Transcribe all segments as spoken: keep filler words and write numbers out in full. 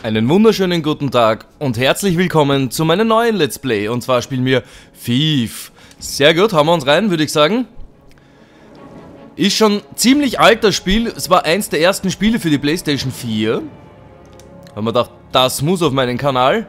Einen wunderschönen guten Tag und herzlich willkommen zu meinem neuen Let's Play. Und zwar spielen wir Thief. Sehr gut, haben wir uns rein, würde ich sagen. Ist schon ziemlich alt das Spiel. Es war eins der ersten Spiele für die PlayStation vier. Haben wir gedacht, das muss auf meinen Kanal.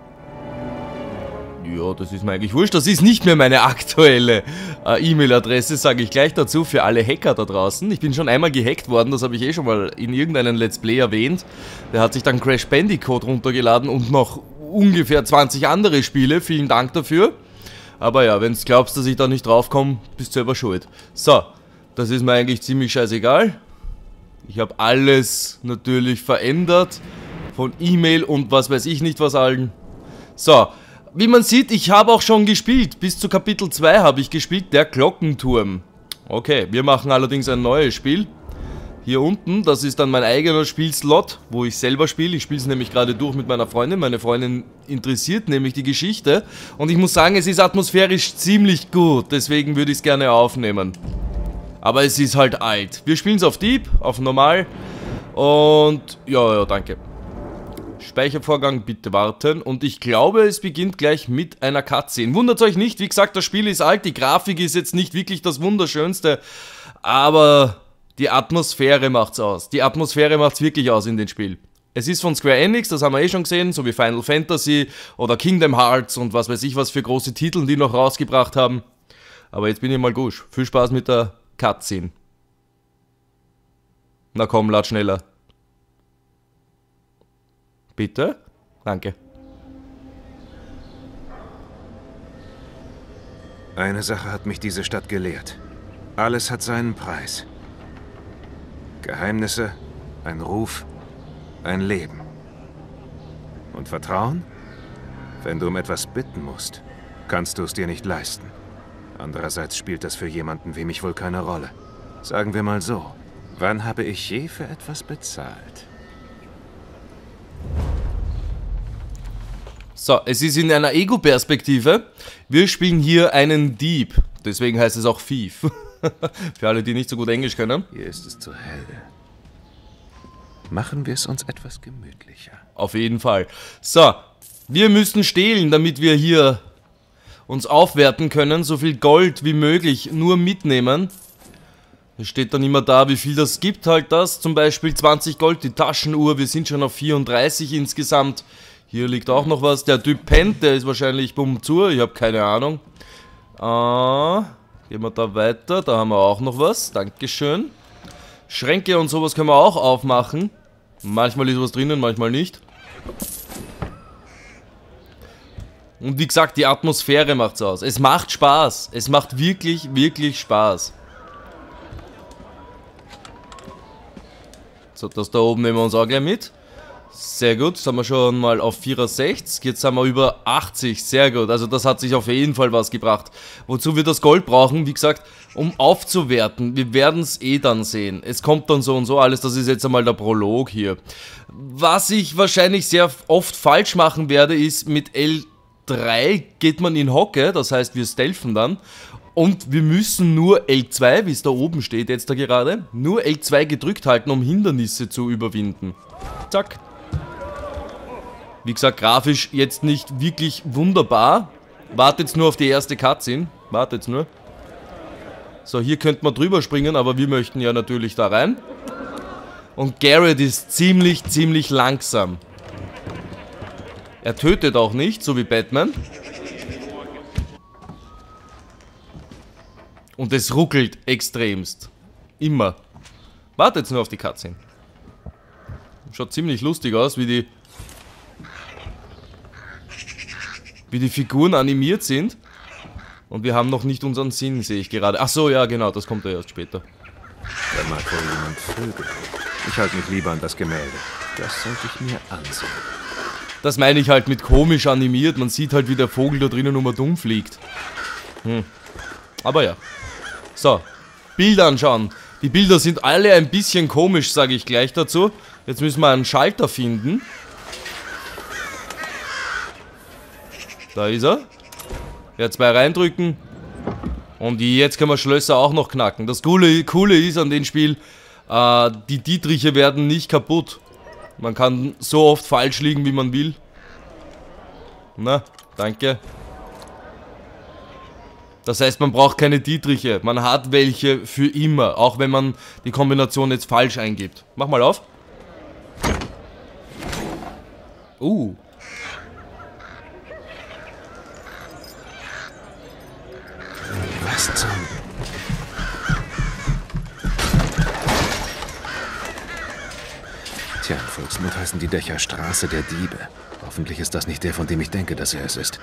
Ja, das ist mir eigentlich wurscht. Das ist nicht mehr meine aktuelle äh, E-Mail-Adresse, sage ich gleich dazu, für alle Hacker da draußen. Ich bin schon einmal gehackt worden, das habe ich eh schon mal in irgendeinem Let's Play erwähnt. Der hat sich dann Crash Bandicoot runtergeladen und noch ungefähr zwanzig andere Spiele. Vielen Dank dafür. Aber ja, wenn du glaubst, dass ich da nicht draufkomme, bist du selber schuld. So, das ist mir eigentlich ziemlich scheißegal. Ich habe alles natürlich verändert. Von E-Mail und was weiß ich nicht was allen. So. Wie man sieht, ich habe auch schon gespielt. Bis zu Kapitel zwei habe ich gespielt, der Glockenturm. Okay, wir machen allerdings ein neues Spiel. Hier unten, das ist dann mein eigener Spielslot, wo ich selber spiele. Ich spiele es nämlich gerade durch mit meiner Freundin. Meine Freundin interessiert nämlich die Geschichte. Und ich muss sagen, es ist atmosphärisch ziemlich gut. Deswegen würde ich es gerne aufnehmen. Aber es ist halt alt. Wir spielen es auf Deep, auf Normal. Und ja, ja, danke. Speichervorgang bitte warten und ich glaube, es beginnt gleich mit einer Cutscene. Wundert euch nicht, wie gesagt, das Spiel ist alt, die Grafik ist jetzt nicht wirklich das Wunderschönste, aber die Atmosphäre macht's aus. Die Atmosphäre macht's wirklich aus in dem Spiel. Es ist von Square Enix, das haben wir eh schon gesehen, so wie Final Fantasy oder Kingdom Hearts und was weiß ich was für große Titel die noch rausgebracht haben. Aber jetzt bin ich mal gusch. Viel Spaß mit der Cutscene. Na komm, lad schneller. Bitte? Danke. Eine Sache hat mich diese Stadt gelehrt. Alles hat seinen Preis. Geheimnisse, ein Ruf, ein Leben. Und Vertrauen? Wenn du um etwas bitten musst, kannst du es dir nicht leisten. Andererseits spielt das für jemanden wie mich wohl keine Rolle. Sagen wir mal so, wann habe ich je für etwas bezahlt? So, es ist in einer Ego-Perspektive. Wir spielen hier einen Dieb. Deswegen heißt es auch Thief. Für alle, die nicht so gut Englisch können. Hier ist es zu hell. Machen wir es uns etwas gemütlicher. Auf jeden Fall. So, wir müssen stehlen, damit wir hier uns aufwerten können. So viel Gold wie möglich nur mitnehmen. Es steht dann immer da, wie viel das gibt. Halt das, zum Beispiel zwanzig Gold, die Taschenuhr. Wir sind schon auf vierunddreißig insgesamt. Hier liegt auch noch was. Der Typ pennt, der ist wahrscheinlich bumm zu. Ich habe keine Ahnung. Ah, gehen wir da weiter. Da haben wir auch noch was. Dankeschön. Schränke und sowas können wir auch aufmachen. Manchmal ist was drinnen, manchmal nicht. Und wie gesagt, die Atmosphäre macht's aus. Es macht Spaß. Es macht wirklich, wirklich Spaß. So, das da oben nehmen wir uns auch gleich mit. Sehr gut, jetzt haben wir schon mal auf vierundsechzig, jetzt haben wir über achtzig, sehr gut, also das hat sich auf jeden Fall was gebracht. Wozu wir das Gold brauchen, wie gesagt, um aufzuwerten, wir werden es eh dann sehen. Es kommt dann so und so alles, das ist jetzt einmal der Prolog hier. Was ich wahrscheinlich sehr oft falsch machen werde, ist mit L drei geht man in Hocke, das heißt wir stealthen dann. Und wir müssen nur L zwei, wie es da oben steht jetzt da gerade, nur L zwei gedrückt halten, um Hindernisse zu überwinden. Zack. Wie gesagt, grafisch jetzt nicht wirklich wunderbar. Wartet nur auf die erste Cutscene. Wartet nur. So, hier könnte man drüber springen, aber wir möchten ja natürlich da rein. Und Garrett ist ziemlich, ziemlich langsam. Er tötet auch nicht, so wie Batman. Und es ruckelt extremst. Immer. Wartet nur auf die Cutscene. Schaut ziemlich lustig aus, wie die wie die Figuren animiert sind. Und wir haben noch nicht unseren Sinn, sehe ich gerade. Ach so, ja genau, das kommt ja erst später. Da mag wohl jemand Vögel. Ich halte mich lieber an das Gemälde. Das sollte ich mir ansehen. Das meine ich halt mit komisch animiert. Man sieht halt, wie der Vogel da drinnen nur mal dumm fliegt. Hm. Aber ja. So, Bilder anschauen. Die Bilder sind alle ein bisschen komisch, sage ich gleich dazu. Jetzt müssen wir einen Schalter finden. Da ist er. Ja, zwei reindrücken. Und jetzt können wir Schlösser auch noch knacken. Das Coole, Coole ist an dem Spiel, äh, die Dietriche werden nicht kaputt. Man kann so oft falsch liegen, wie man will. Na, danke. Das heißt, man braucht keine Dietriche. Man hat welche für immer. Auch wenn man die Kombination jetzt falsch eingibt. Mach mal auf. Uh. Was zum... Tja, in Volksmund heißen die Dächer Straße der Diebe. Hoffentlich ist das nicht der, von dem ich denke, dass er es ist.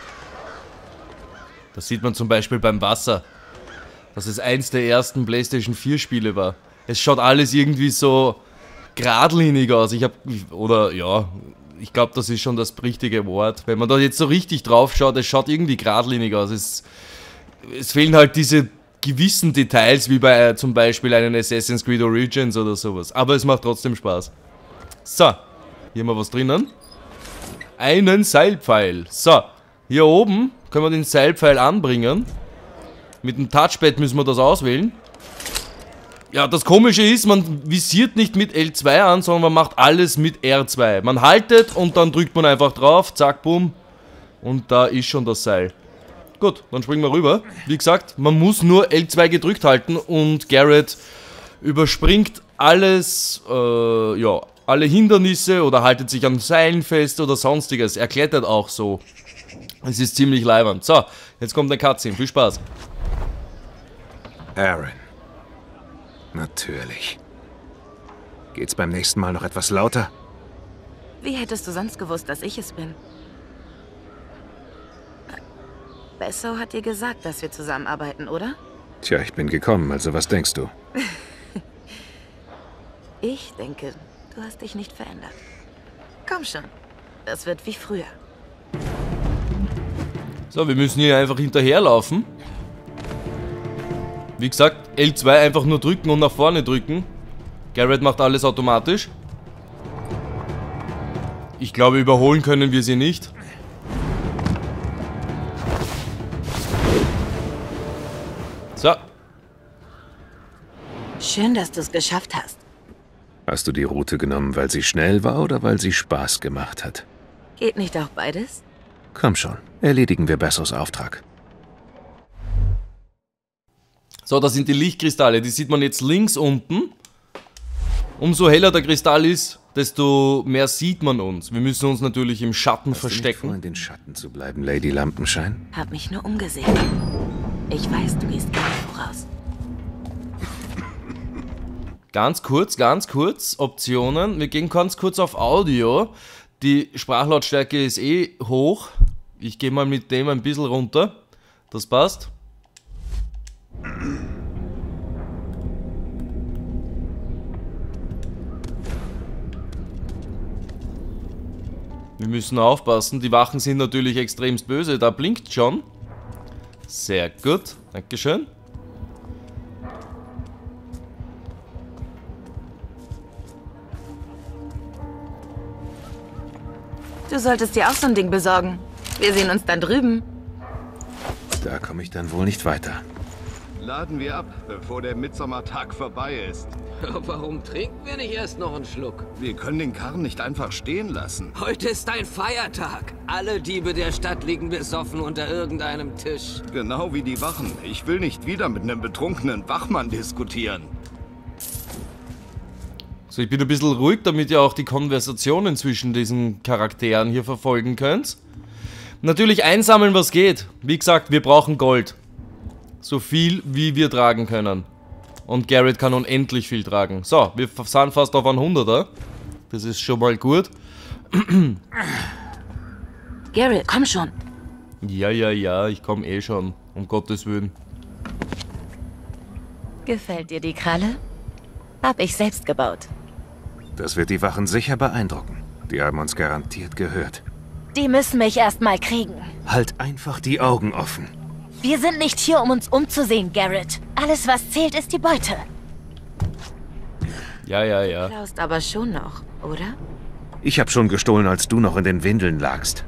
Das sieht man zum Beispiel beim Wasser. Dass es eins der ersten PlayStation vier Spiele war. Es schaut alles irgendwie so geradlinig aus. Ich hab... Oder, ja... Ich glaube, das ist schon das richtige Wort. Wenn man da jetzt so richtig drauf schaut, es schaut irgendwie geradlinig aus. Es, es fehlen halt diese gewissen Details, wie bei äh, zum Beispiel einem Assassin's Creed Origins oder sowas. Aber es macht trotzdem Spaß. So, hier haben wir was drinnen. Einen Seilpfeil. So, hier oben können wir den Seilpfeil anbringen. Mit dem Touchpad müssen wir das auswählen. Ja, das Komische ist, man visiert nicht mit L zwei an, sondern man macht alles mit R zwei. Man haltet und dann drückt man einfach drauf, zack, bumm. Und da ist schon das Seil. Gut, dann springen wir rüber. Wie gesagt, man muss nur L zwei gedrückt halten und Garrett überspringt alles, äh, ja, alle Hindernisse oder haltet sich an Seilen fest oder sonstiges. Er klettert auch so. Es ist ziemlich leibernd. So, jetzt kommt eine Cutscene. Viel Spaß. Aaron. Natürlich. Geht's beim nächsten Mal noch etwas lauter? Wie hättest du sonst gewusst, dass ich es bin? Besso hat dir gesagt, dass wir zusammenarbeiten, oder? Tja, ich bin gekommen, also was denkst du? Ich denke, du hast dich nicht verändert. Komm schon, das wird wie früher. So, wir müssen hier einfach hinterherlaufen. Wie gesagt, L zwei einfach nur drücken und nach vorne drücken. Garrett macht alles automatisch. Ich glaube, überholen können wir sie nicht. So. Schön, dass du es geschafft hast. Hast du die Route genommen, weil sie schnell war oder weil sie Spaß gemacht hat? Geht nicht auch beides? Komm schon, erledigen wir Bessos Auftrag. So, das sind die Lichtkristalle. Die sieht man jetzt links unten. Umso heller der Kristall ist, desto mehr sieht man uns. Wir müssen uns natürlich im Schatten Hast verstecken. du nicht vor, in den Schatten zu bleiben, Lady Lampenschein? Hab mich nur umgesehen. Ich weiß, du gehst gar nicht voraus. Ganz kurz, ganz kurz, Optionen. Wir gehen ganz kurz auf Audio. Die Sprachlautstärke ist eh hoch. Ich gehe mal mit dem ein bisschen runter. Das passt. Wir müssen aufpassen. Die Wachen sind natürlich extremst böse. Da blinkt schon. Sehr gut. Dankeschön. Du solltest dir auch so ein Ding besorgen. Wir sehen uns dann drüben. Da komme ich dann wohl nicht weiter. Laden wir ab, bevor der Mitsommertag vorbei ist. Warum trinken wir nicht erst noch einen Schluck? Wir können den Karren nicht einfach stehen lassen. Heute ist ein Feiertag. Alle Diebe der Stadt liegen besoffen unter irgendeinem Tisch. Genau wie die Wachen. Ich will nicht wieder mit einem betrunkenen Wachmann diskutieren. So, ich bin ein bisschen ruhig, damit ihr auch die Konversationen zwischen diesen Charakteren hier verfolgen könnt. Natürlich einsammeln, was geht. Wie gesagt, wir brauchen Gold. So viel, wie wir tragen können. Und Garrett kann unendlich viel tragen. So, wir sind fast auf ein hunderter. Das ist schon mal gut. Garrett, komm schon. Ja, ja, ja, ich komme eh schon. Um Gottes Willen. Gefällt dir die Kralle? Hab ich selbst gebaut. Das wird die Wachen sicher beeindrucken. Die haben uns garantiert gehört. Die müssen mich erst mal kriegen. Halt einfach die Augen offen. Wir sind nicht hier, um uns umzusehen, Garrett. Alles, was zählt, ist die Beute. Ja, ja, ja. Du klaust aber schon noch, oder? Ich habe schon gestohlen, als du noch in den Windeln lagst.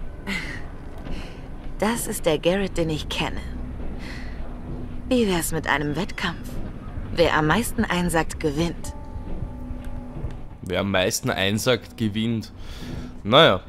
Das ist der Garrett, den ich kenne. Wie wär's mit einem Wettkampf? Wer am meisten einsackt, gewinnt. Wer am meisten einsackt, gewinnt. Naja.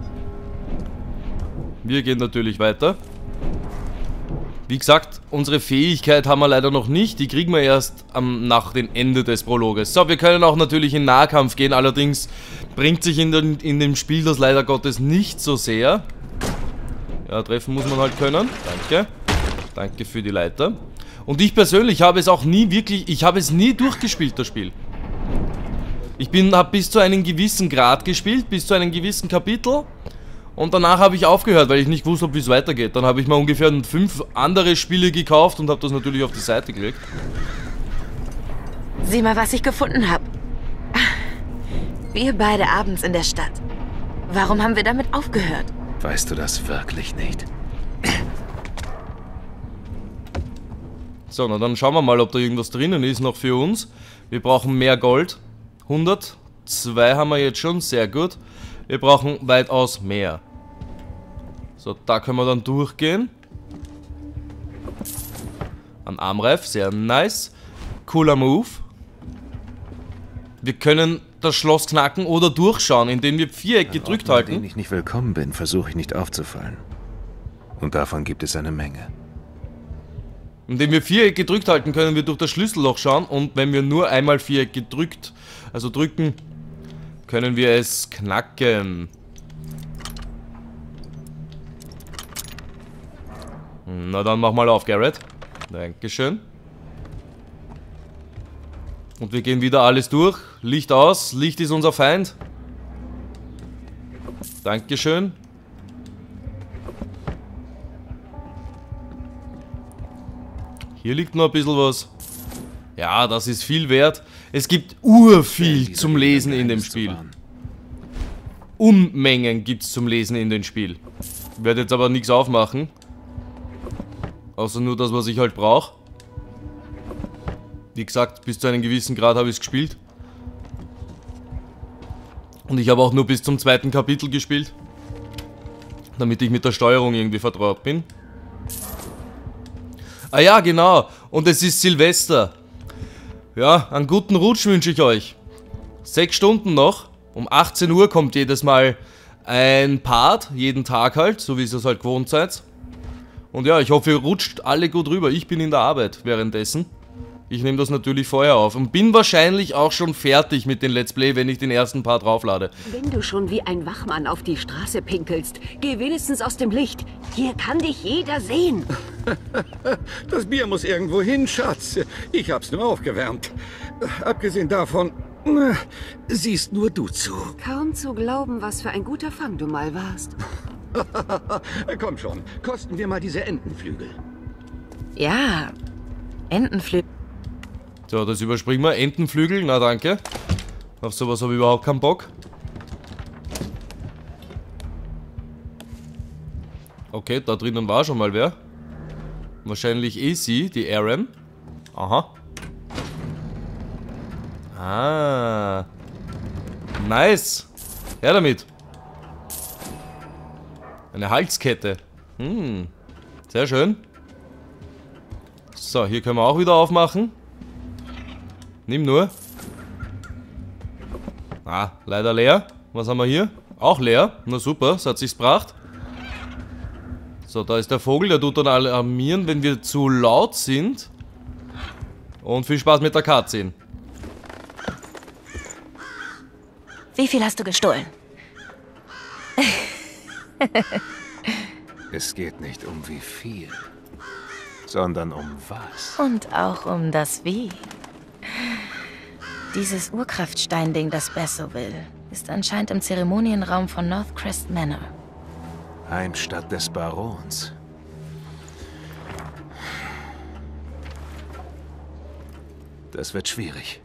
Wir gehen natürlich weiter. Wie gesagt, unsere Fähigkeit haben wir leider noch nicht. Die kriegen wir erst am, nach dem Ende des Prologes. So, wir können auch natürlich in Nahkampf gehen. Allerdings bringt sich in, den, in dem Spiel das leider Gottes nicht so sehr. Ja, treffen muss man halt können. Danke. Danke für die Leiter. Und ich persönlich habe es auch nie wirklich... Ich habe es nie durchgespielt, das Spiel. Ich bin, habe bis zu einem gewissen Grad gespielt, bis zu einem gewissen Kapitel. Und danach habe ich aufgehört, weil ich nicht wusste, wie es weitergeht. Dann habe ich mir ungefähr fünf andere Spiele gekauft und habe das natürlich auf die Seite gelegt. Sieh mal, was ich gefunden habe. Wir beide abends in der Stadt. Warum haben wir damit aufgehört? Weißt du das wirklich nicht? So, na dann schauen wir mal, ob da irgendwas drinnen ist noch für uns. Wir brauchen mehr Gold. hundert. zwei haben wir jetzt schon, sehr gut. Wir brauchen weitaus mehr. So, da können wir dann durchgehen. Ein Armreif, sehr nice. Cooler Move. Wir können das Schloss knacken oder durchschauen, indem wir Viereck gedrückt halten. Wenn ich nicht willkommen bin, versuche ich nicht aufzufallen. Und davon gibt es eine Menge. Indem wir Viereck gedrückt halten, können wir durch das Schlüsselloch schauen. Und wenn wir nur einmal Viereck gedrückt, also drücken, können wir es knacken. Na dann mach mal auf, Garrett. Dankeschön. Und wir gehen wieder alles durch. Licht aus. Licht ist unser Feind. Dankeschön. Hier liegt noch ein bisschen was. Ja, das ist viel wert. Es gibt urviel zum Lesen in dem Spiel. Unmengen gibt es zum Lesen in dem Spiel. Ich werde jetzt aber nichts aufmachen. Außer nur das, was ich halt brauche. Wie gesagt, bis zu einem gewissen Grad habe ich es gespielt. Und ich habe auch nur bis zum zweiten Kapitel gespielt. Damit ich mit der Steuerung irgendwie vertraut bin. Ah ja, genau. Und es ist Silvester. Ja, einen guten Rutsch wünsche ich euch. Sechs Stunden noch. Um achtzehn Uhr kommt jedes Mal ein Part. Jeden Tag halt, so wie ihr es halt gewohnt seid. Und ja, ich hoffe, ihr rutscht alle gut rüber. Ich bin in der Arbeit währenddessen. Ich nehme das natürlich vorher auf. Und bin wahrscheinlich auch schon fertig mit dem Let's Play, wenn ich den ersten Part drauflade. Wenn du schon wie ein Wachmann auf die Straße pinkelst, geh wenigstens aus dem Licht. Hier kann dich jeder sehen. Das Bier muss irgendwo hin, Schatz. Ich hab's nur aufgewärmt. Abgesehen davon, siehst nur du zu. Kaum zu glauben, was für ein guter Fang du mal warst. Komm schon, kosten wir mal diese Entenflügel. Ja, Entenflügel. So, das überspringen wir. Entenflügel, na danke. Auf sowas habe ich überhaupt keinen Bock. Okay, da drinnen war schon mal wer. Wahrscheinlich eh sie, die Aaron. Aha. Ah. Nice. Her damit. Eine Halskette. Hm. Sehr schön. So, hier können wir auch wieder aufmachen. Nimm nur. Ah, leider leer. Was haben wir hier? Auch leer. Na super, das hat sich's gebracht. So, da ist der Vogel, der tut dann alarmieren, wenn wir zu laut sind. Und viel Spaß mit der Cutscene. Wie viel hast du gestohlen? Es geht nicht um wie viel, sondern um was. Und auch um das Wie. Dieses Urkraftsteinding, das Besso will, ist anscheinend im Zeremonienraum von Northcrest Manor. Heimstatt des Barons. Das wird schwierig.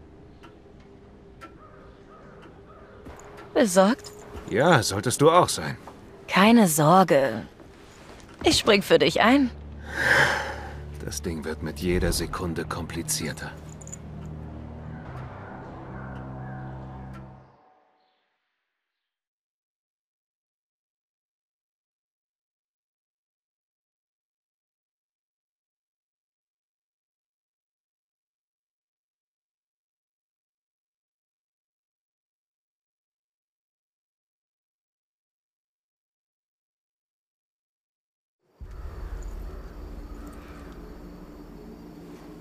Besorgt? Ja, solltest du auch sein. Keine Sorge. Ich spring für dich ein. Das Ding wird mit jeder Sekunde komplizierter.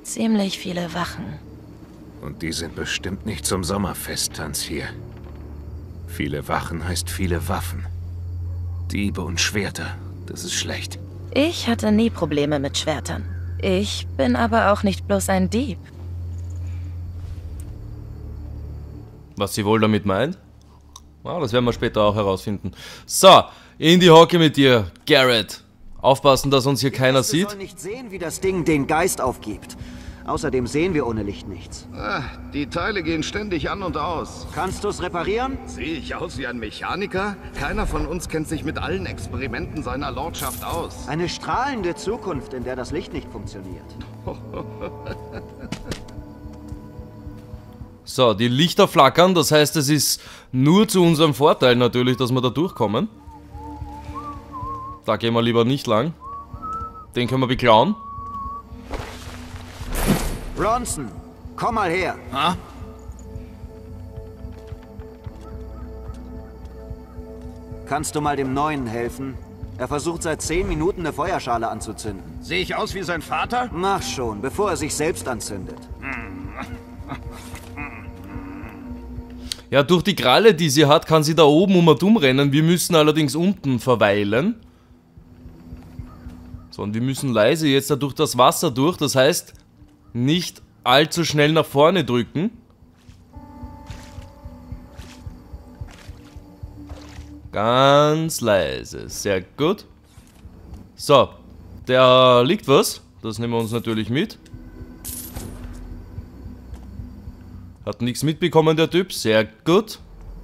Ziemlich viele Wachen. Und die sind bestimmt nicht zum Sommerfesttanz hier. Viele Wachen heißt viele Waffen. Diebe und Schwerter, das ist schlecht. Ich hatte nie Probleme mit Schwertern. Ich bin aber auch nicht bloß ein Dieb. Was sie wohl damit meint? Ah, das werden wir später auch herausfinden. So, in die Hocke mit dir, Garrett. Aufpassen, dass uns hier keiner sieht. Wir sollen nicht sehen, wie das Ding den Geist aufgibt. Außerdem sehen wir ohne Licht nichts. Ah, die Teile gehen ständig an und aus. Kannst du es reparieren? Sehe ich aus wie ein Mechaniker? Keiner von uns kennt sich mit allen Experimenten seiner Lordschaft aus. Eine strahlende Zukunft, in der das Licht nicht funktioniert. So, die Lichter flackern, das heißt, es ist nur zu unserem Vorteil natürlich, dass wir da durchkommen. Da gehen wir lieber nicht lang. Den können wir beklauen. Ronson, komm mal her. Ha? Kannst du mal dem Neuen helfen? Er versucht seit zehn Minuten eine Feuerschale anzuzünden. Sehe ich aus wie sein Vater? Mach schon, bevor er sich selbst anzündet. Ja, durch die Kralle, die sie hat, kann sie da oben um und um rennen. Wir müssen allerdings unten verweilen. So, und wir müssen leise jetzt da durch das Wasser durch. Das heißt, nicht allzu schnell nach vorne drücken. Ganz leise. Sehr gut. So, da liegt was. Das nehmen wir uns natürlich mit. Hat nichts mitbekommen, der Typ. Sehr gut.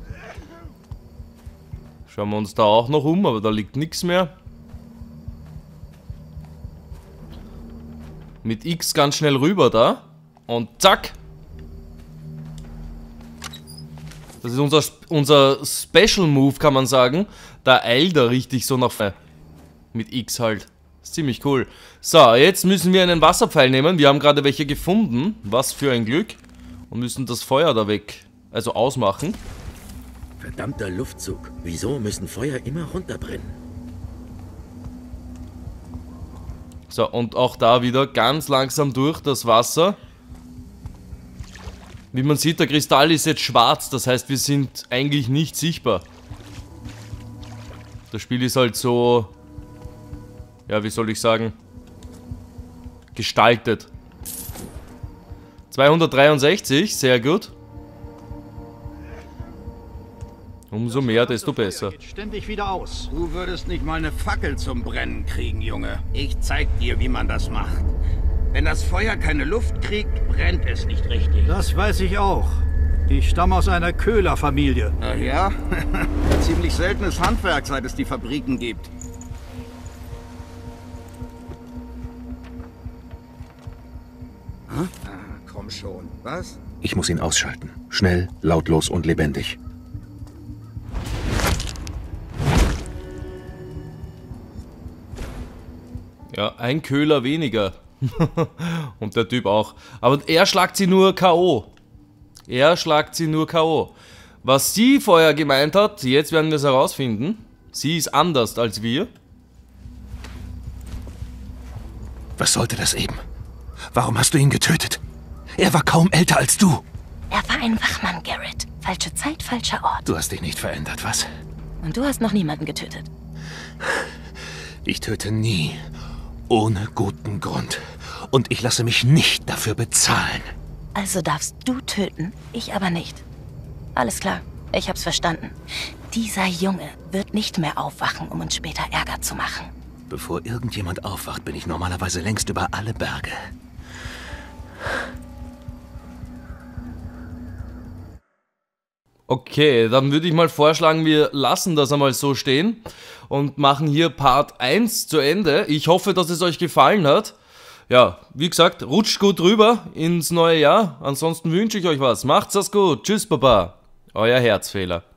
Schauen wir uns da auch noch um, aber da liegt nichts mehr. Mit X ganz schnell rüber da. Und zack. Das ist unser, unser Special Move, kann man sagen. Da eilt er richtig so nach vorne. Mit X halt. Ist ziemlich cool. So, jetzt müssen wir einen Wasserpfeil nehmen. Wir haben gerade welche gefunden. Was für ein Glück. Und müssen das Feuer da weg, also ausmachen. Verdammter Luftzug. Wieso müssen Feuer immer runterbrennen? So, und auch da wieder ganz langsam durch das Wasser. Wie man sieht, der Kristall ist jetzt schwarz, das heißt, wir sind eigentlich nicht sichtbar. Das Spiel ist halt so, ja, wie soll ich sagen, gestaltet. zweihundertdreiundsechzig, sehr gut. Umso mehr, desto besser. Geht ständig wieder aus. Du würdest nicht mal eine Fackel zum Brennen kriegen, Junge. Ich zeig dir, wie man das macht. Wenn das Feuer keine Luft kriegt, brennt es nicht richtig. Das weiß ich auch. Ich stamme aus einer Köhlerfamilie. Ach ja? Ziemlich seltenes Handwerk, seit es die Fabriken gibt. Hm? Ah, komm schon. Was? Ich muss ihn ausschalten. Schnell, lautlos und lebendig. Ja, ein Köhler weniger. Und der Typ auch. Aber er schlagt sie nur K O Er schlagt sie nur K O Was sie vorher gemeint hat, jetzt werden wir es herausfinden. Sie ist anders als wir. Was sollte das eben? Warum hast du ihn getötet? Er war kaum älter als du. Er war ein Wachmann, Garrett. Falsche Zeit, falscher Ort. Du hast dich nicht verändert, was? Und du hast noch niemanden getötet. Ich töte nie. Ohne guten Grund. Und ich lasse mich nicht dafür bezahlen. Also darfst du töten, ich aber nicht. Alles klar, ich hab's verstanden. Dieser Junge wird nicht mehr aufwachen, um uns später Ärger zu machen. Bevor irgendjemand aufwacht, bin ich normalerweise längst über alle Berge. Okay, dann würde ich mal vorschlagen, wir lassen das einmal so stehen und machen hier Part eins zu Ende. Ich hoffe, dass es euch gefallen hat. Ja, wie gesagt, rutscht gut rüber ins neue Jahr. Ansonsten wünsche ich euch was. Macht's das gut. Tschüss, Baba. Euer Herzfehler.